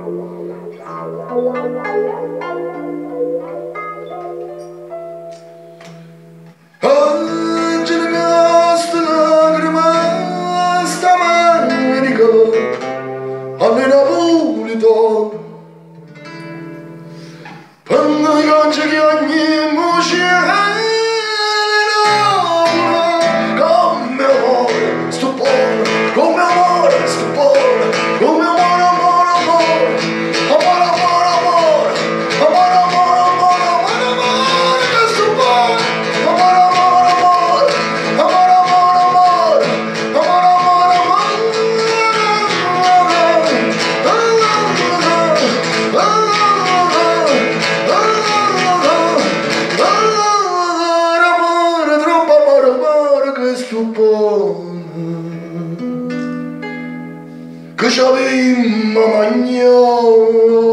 Oggi ne basta lacrima stamattina alle Napolitano quando cangia che ogni musica come amore stupore come amore stupore come amore amore amore amore amore amore amore amore amore amore amore che stupore amore amore amore amore amore amore amore amore troppo amore amore che stupore che c'avevamo mangiato